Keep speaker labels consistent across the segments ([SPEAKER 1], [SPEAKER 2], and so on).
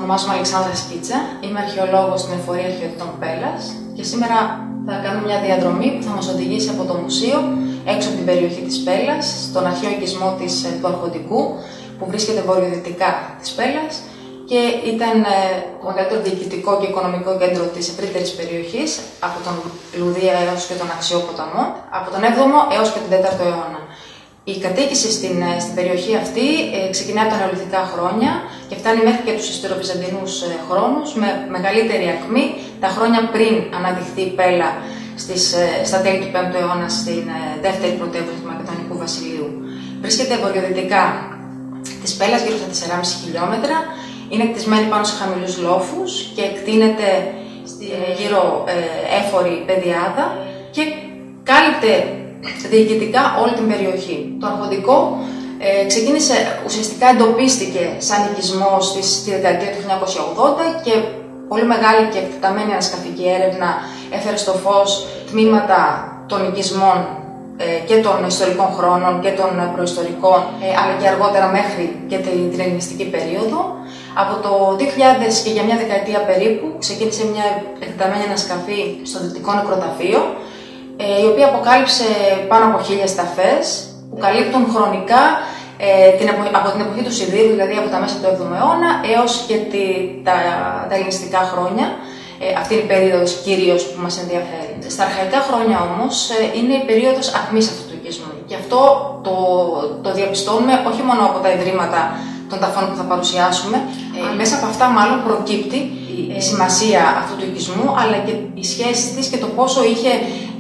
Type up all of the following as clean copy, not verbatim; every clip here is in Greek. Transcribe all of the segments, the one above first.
[SPEAKER 1] Ονομάζομαι Αλεξάνδρα Σκίτσα, είμαι αρχαιολόγος στην Εφορία Αρχαιοτήτων Πέλλας και σήμερα θα κάνουμε μια διαδρομή που θα μας οδηγήσει από το μουσείο έξω από την περιοχή της Πέλλας, στον αρχαίο οικισμό του Αρχοντικού που βρίσκεται βορειοδυτικά της Πέλλας και ήταν το μεγαλύτερο διοικητικό και οικονομικό κέντρο της ευρύτερης περιοχής από τον Λουδία έως και τον Αξιόποταμο, από τον 7ο έως και τον 4ο αιώνα. Η κατοίκηση στην περιοχή αυτή ξεκινάει από τα νεολιθικά χρόνια και φτάνει μέχρι και τους ιστεροβυζαντινούς χρόνους, με μεγαλύτερη ακμή τα χρόνια πριν αναδειχθεί η Πέλλα στα τέλη του 5ου αιώνα στην δεύτερη πρωτεύουσα του Μακεδονικού Βασιλείου. Βρίσκεται βορειοδυτικά της Πέλλας, γύρω στα 4,5 χιλιόμετρα, είναι κτισμένη πάνω σε χαμηλούς λόφους και εκτείνεται γύρω έφορη πεδιάδα και κάλυπτε διοικητικά όλη την περιοχή. Το Αρχοντικό ξεκίνησε, ουσιαστικά εντοπίστηκε σαν οικισμός στη δεκαετία του 1980 και πολύ μεγάλη και εκτεταμένη ανασκαφική έρευνα έφερε στο φως τμήματα των οικισμών και των ιστορικών χρόνων και των προϊστορικών, αλλά και αργότερα μέχρι και την ελληνιστική περίοδο. Από το 2000 και για μια δεκαετία περίπου ξεκίνησε μια εκτεταμένη ανασκαφή στο Δυτικό Νεκροταφείο, η οποία αποκάλυψε πάνω από 1000 ταφές που καλύπτουν χρονικά από την εποχή του Σιδήρου, δηλαδή από τα μέσα του 7ου αιώνα, έως και τα ελληνιστικά χρόνια. Αυτή είναι η περίοδος κυρίως που μας ενδιαφέρει. Στα αρχαϊκά χρόνια όμως είναι η περίοδος ακμής αυτού του οικισμού και αυτό το διαπιστώνουμε όχι μόνο από τα ιδρύματα των ταφών που θα παρουσιάσουμε, μέσα από αυτά μάλλον προκύπτει η σημασία αυτού του οικισμού, αλλά και η σχέση της και το πόσο είχε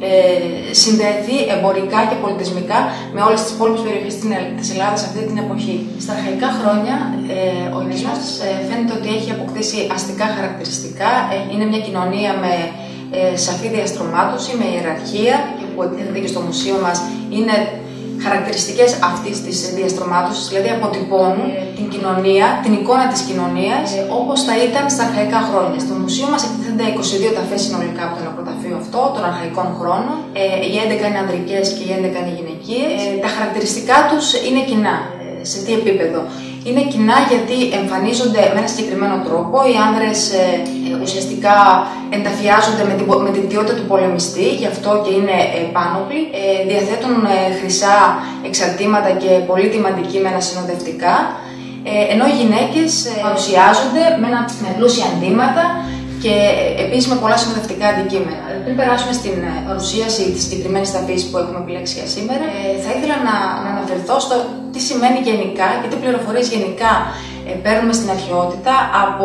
[SPEAKER 1] συνδεθεί εμπορικά και πολιτισμικά με όλες τις υπόλοιπες περιοχές της Ελλάδας αυτή την εποχή. Στα αρχαϊκά χρόνια ο οικισμός φαίνεται ότι έχει αποκτήσει αστικά χαρακτηριστικά, είναι μια κοινωνία με σαφή διαστρωμάτωση, με ιεραρχία, που εκτίθεται και στο μουσείο μας είναι χαρακτηριστικές αυτής της διαστρωμάτωσης, δηλαδή αποτυπώνουν την κοινωνία, την εικόνα της κοινωνίας όπως θα ήταν στα αρχαϊκά χρόνια. Στο μουσείο μας εκτίθενται 22 ταφές συνολικά από το νεκροταφείο αυτό, των αρχαϊκών χρόνων. Οι 11 είναι ανδρικές και οι 11 είναι γυναικείες. Τα χαρακτηριστικά τους είναι κοινά. Σε τι επίπεδο? Είναι κοινά γιατί εμφανίζονται με ένα συγκεκριμένο τρόπο. Οι άνδρες ουσιαστικά ενταφιάζονται με την ιδιότητα του πολεμιστή, γι' αυτό και είναι πάνωπλοι. Διαθέτουν χρυσά εξαρτήματα και πολύτιμα αντικείμενα συνοδευτικά, ενώ οι γυναίκες παρουσιάζονται με πλούσια αντίματα και επίσης με πολλά συνοδευτικά αντικείμενα. Πριν περάσουμε στην παρουσίαση της συγκεκριμένης ταφής που έχουμε επιλέξει για σήμερα, θα ήθελα να αναφερθώ στο τι σημαίνει γενικά και τι πληροφορίες γενικά παίρνουμε στην αρχαιότητα από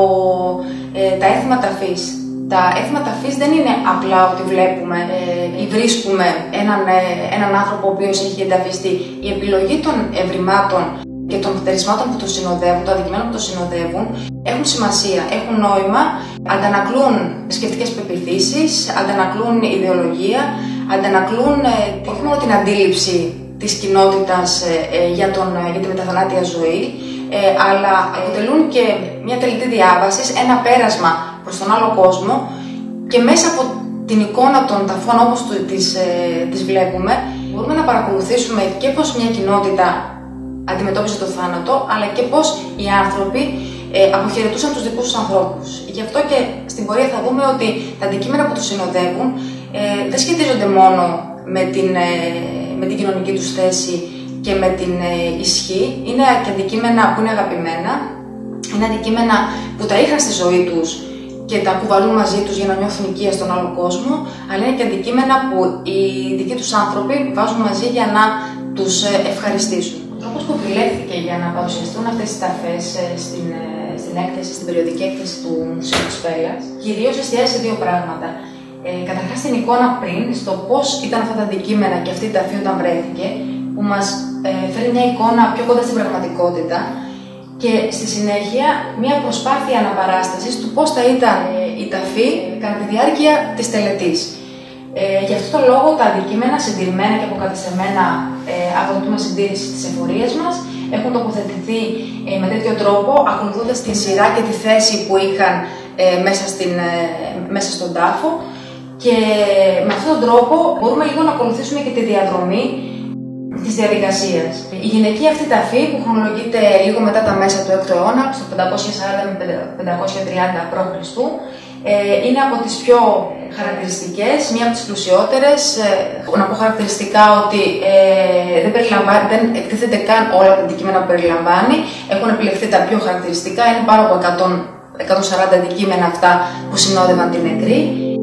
[SPEAKER 1] τα έθιμα ταφής. Τα έθιμα ταφής δεν είναι απλά ότι βλέπουμε ή βρίσκουμε έναν άνθρωπο ο οποίος έχει ενταφιστεί. Η επιλογή των ευρημάτων και των φτερισμάτων που το συνοδεύουν, των αντικειμένων που το συνοδεύουν, έχουν σημασία, έχουν νόημα, αντανακλούν θρησκευτικές πεποιθήσεις, αντανακλούν ιδεολογία, αντανακλούν όχι μόνο την αντίληψη της κοινότητας για τη μεταθανάτια ζωή, αλλά αποτελούν και μια τελετή διάβασης, ένα πέρασμα προς τον άλλο κόσμο και μέσα από την εικόνα των ταφών όπως τις βλέπουμε, μπορούμε να παρακολουθήσουμε και πώς μια κοινότητα αντιμετώπιζε το θάνατο, αλλά και πώς οι άνθρωποι αποχαιρετούσαν τους δικούς τους ανθρώπους. Γι' αυτό και στην πορεία θα δούμε ότι τα αντικείμενα που τους συνοδεύουν δεν σχετίζονται μόνο με την κοινωνική τους θέση και με την ισχύ. Είναι και αντικείμενα που είναι αγαπημένα, είναι αντικείμενα που τα είχαν στη ζωή τους και τα κουβαλούν μαζί τους για να νιώθουν οικία στον άλλο κόσμο, αλλά είναι και αντικείμενα που οι δικοί τους άνθρωποι βάζουν μαζί για να τους ευχαριστήσουν. Ο τρόπος που επιλέχθηκε για να παρουσιαστούν αυτές τις ταφές στην περιοδική έκθεση του Μουσείου της Πέλλας, κυρίως εστιάζει σε δύο πράγματα. Καταρχάς την εικόνα πριν, στο πώς ήταν αυτά τα αντικείμενα και αυτή η ταφή όταν βρέθηκε, που μας φέρει μια εικόνα πιο κοντά στην πραγματικότητα, και στη συνέχεια μια προσπάθεια αναπαράστασης του πώς θα ήταν η ταφή κατά τη διάρκεια της τελετής. Γι' αυτό το λόγο τα αντικείμενα συντηρημένα και αποκατεστημένα από το τμήμα συντήρησης της εφορίας μας έχουν τοποθετηθεί με τέτοιο τρόπο, ακολουθώντας τη σειρά και τη θέση που είχαν μέσα στον τάφο, και με αυτόν τον τρόπο μπορούμε λίγο να ακολουθήσουμε και τη διαδρομή της διαδικασίας. Η γυναικεία αυτή ταφή, που χρονολογείται λίγο μετά τα μέσα του 6ου αιώνα, στο 540 με 530 π.Χ., είναι από τις πιο χαρακτηριστικές, μία από τις πλουσιότερες. Να πω χαρακτηριστικά ότι δεν εκτίθεται καν όλα τα αντικείμενα που περιλαμβάνει. Έχουν επιλεχθεί τα πιο χαρακτηριστικά, είναι πάνω από 140 αντικείμενα αυτά που συνόδευαν την νεκρή.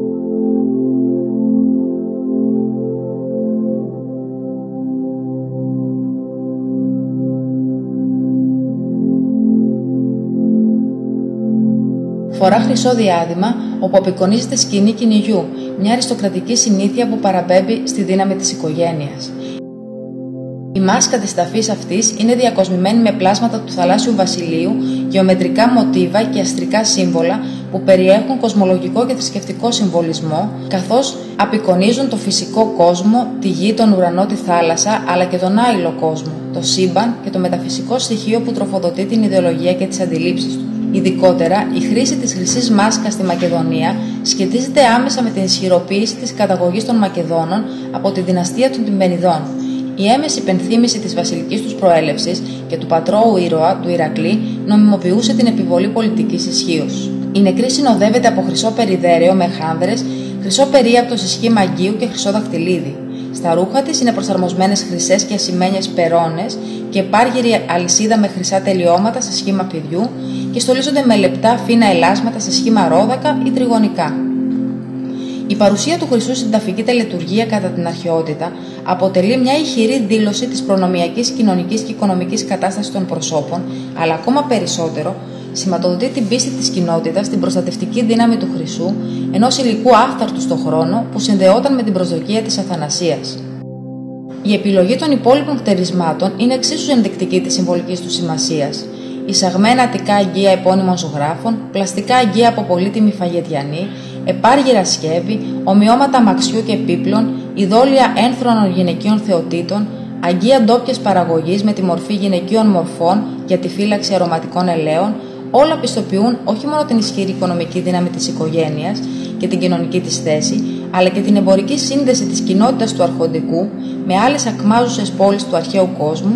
[SPEAKER 1] Φορά χρυσό διάδημα, όπου απεικονίζεται σκηνή κυνηγιού, μια αριστοκρατική συνήθεια που παραπέμπει στη δύναμη της οικογένειας. Η μάσκα της ταφής αυτής είναι διακοσμημένη με πλάσματα του θαλάσσιου βασιλείου, γεωμετρικά μοτίβα και αστρικά σύμβολα που περιέχουν κοσμολογικό και θρησκευτικό συμβολισμό, καθώς απεικονίζουν το φυσικό κόσμο, τη γη, τον ουρανό, τη θάλασσα, αλλά και τον άειλο κόσμο, το σύμπαν και το μεταφυσικό στοιχείο που τροφοδοτεί την ιδεολογία και τις αντιλήψεις του. Ειδικότερα, η χρήση της χρυσής μάσκας στη Μακεδονία σχετίζεται άμεσα με την ισχυροποίηση της καταγωγής των Μακεδόνων από τη δυναστεία των Τυμπενιδών. Η έμεση υπενθύμηση της βασιλικής τους προέλευσης και του πατρώου ήρωα του Ηρακλή νομιμοποιούσε την επιβολή πολιτικής ισχύως. Η νεκρή συνοδεύεται από χρυσό περιδέρεο με χάνδρες, χρυσό περίαπτο σε σχήμα αγγείου και χρυσό δαχτυλίδι. Στα ρούχα της είναι προσαρμοσμένες χρυσές και ασημένιες περώνες και πάργυρη αλυσίδα με χρυσά τελειώματα σε σχήμα φιδιού και στολίζονται με λεπτά φίνα ελάσματα σε σχήμα ρόδακα ή τριγωνικά. Η παρουσία του χρυσού στην ταφική τελετουργία κατά την αρχαιότητα αποτελεί μια ηχηρή δήλωση της προνομιακής, κοινωνικής και οικονομικής κατάστασης των προσώπων, αλλά ακόμα περισσότερο σηματοδοτεί την πίστη της κοινότητας στην προστατευτική δύναμη του χρυσού, ενός υλικού άφθαρτου στον χρόνο που συνδεόταν με την προσδοκία της αθανασίας. Η επιλογή των υπόλοιπων χτερισμάτων είναι εξίσου ενδεικτική της συμβολικής του σημασίας. Εισαγμένα αττικά αγγεία επώνυμων ζωγράφων, πλαστικά αγγεία από πολύτιμη φαγετιανή, επάργυρα σκεύη, ομοιώματα αμαξιού και πίπλων, ειδόλια ένθρονων γυναικείων θεοτήτων, αγγεία ντόπιας παραγωγής με τη μορφή γυναικείων μορφών για τη φύλαξη αρωματικών ελαίων, όλα πιστοποιούν όχι μόνο την ισχυρή οικονομική δύναμη της οικογένειας και την κοινωνική της θέση, αλλά και την εμπορική σύνδεση της κοινότητας του Αρχοντικού με άλλες ακμάζουσες πόλεις του αρχαίου κόσμου.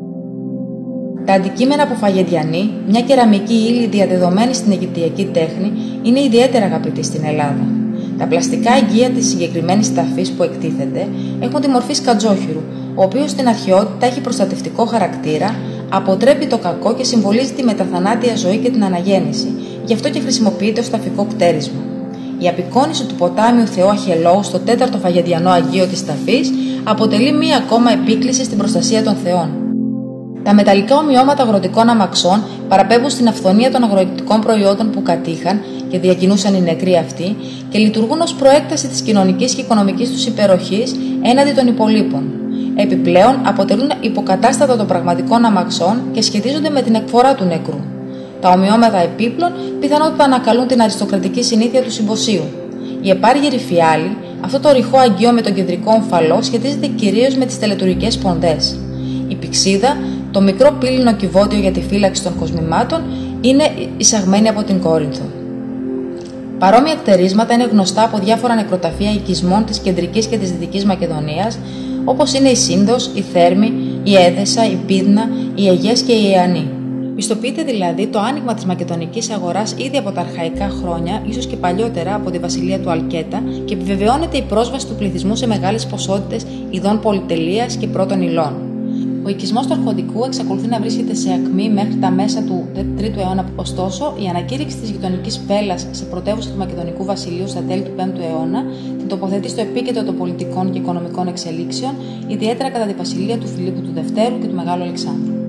[SPEAKER 1] Τα αντικείμενα από φαγεντιανή, μια κεραμική ύλη διαδεδομένη στην αιγυπτιακή τέχνη, είναι ιδιαίτερα αγαπητή στην Ελλάδα. Τα πλαστικά αγγεία της συγκεκριμένης ταφής που εκτίθενται έχουν τη μορφή σκατζόχυρου, ο οποίος στην αρχαιότητα έχει προστατευτικό χαρακτήρα, αποτρέπει το κακό και συμβολίζει τη μεταθανάτια ζωή και την αναγέννηση, γι' αυτό και χρησιμοποιείται ως ταφικό κτέρισμα. Η απεικόνιση του ποτάμιου θεού Αχελώου στο 4ο φαγεντιανό αγγείο της ταφής αποτελεί μία ακόμα επίκληση στην προστασία των θεών. Τα μεταλλικά ομοιώματα αγροτικών αμαξών παραπέμπουν στην αυθονία των αγροτικών προϊόντων που κατήχαν και διακινούσαν οι νεκροί αυτοί και λειτουργούν ως προέκταση της κοινωνικής και οικονομικής τους υπεροχής έναντι των υπολείπων. Επιπλέον, αποτελούν υποκατάστατα των πραγματικών αμαξών και σχετίζονται με την εκφορά του νεκρού. Τα ομοιώματα επίπλων πιθανότατα ανακαλούν την αριστοκρατική συνήθεια του συμποσίου. Η επάργυρη φιάλη, αυτό το ρηχό αγγείο με τον κεντρικό ομφαλό, σχετίζεται κυρίως με τις τελετουργικές σπονδές. Η πυξίδα, το μικρό πύληνο κυβότιο για τη φύλαξη των κοσμημάτων, είναι εισαγμένη από την Κόρινθο. Παρόμοια κτερίσματα είναι γνωστά από διάφορα νεκροταφεία οικισμών της κεντρικής και της δυτικής Μακεδονίας, όπως είναι η Σύνδος, η Θέρμη, η Έδεσα, η Πίδνα, η Αιγές και η Ιαννή. Πιστοποιείται δηλαδή το άνοιγμα της μακεδονικής αγοράς ήδη από τα αρχαϊκά χρόνια, ίσως και παλιότερα από τη βασιλεία του Αλκέτα, και επιβεβαιώνεται η πρόσβαση του πληθυσμού σε μεγάλες ποσότητες ειδών πολυτελείας και πρώτων υλών. Ο οικισμός του Αρχοντικού εξακολουθεί να βρίσκεται σε ακμή μέχρι τα μέσα του 3ου αιώνα, ωστόσο η ανακήρυξη της γειτονικής Πέλλας σε πρωτεύουσα του Μακεδονικού Βασιλείου στα τέλη του 5ου αιώνα την τοποθετεί στο επίκεντρο των πολιτικών και οικονομικών εξελίξεων, ιδιαίτερα κατά τη βασιλεία του Φιλίππου του Δευτέρου και του Μεγάλου Αλεξάνδρου.